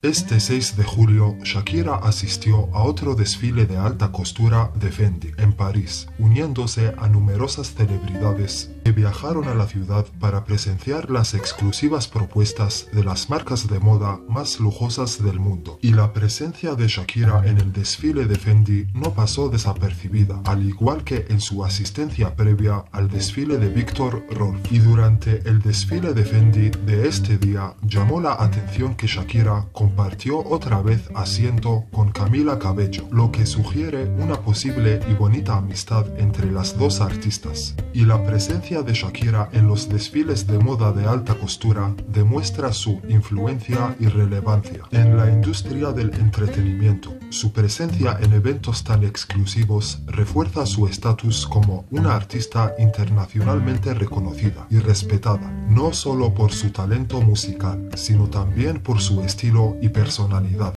Este 6 de julio, Shakira asistió a otro desfile de alta costura de Fendi en París, uniéndose a numerosas celebridades que viajaron a la ciudad para presenciar las exclusivas propuestas de las marcas de moda más lujosas del mundo. Y la presencia de Shakira en el desfile de Fendi no pasó desapercibida, al igual que en su asistencia previa al desfile de Viktor Rolf. Y durante el desfile de Fendi de este día, llamó la atención que Shakira compartió otra vez asiento con Camila Cabello, lo que sugiere una posible y bonita amistad entre las dos artistas. Y la presencia de Shakira en los desfiles de moda de alta costura demuestra su influencia y relevancia en la industria del entretenimiento. Su presencia en eventos tan exclusivos refuerza su estatus como una artista internacionalmente reconocida y respetada, no solo por su talento musical, sino también por su estilo y personalidad.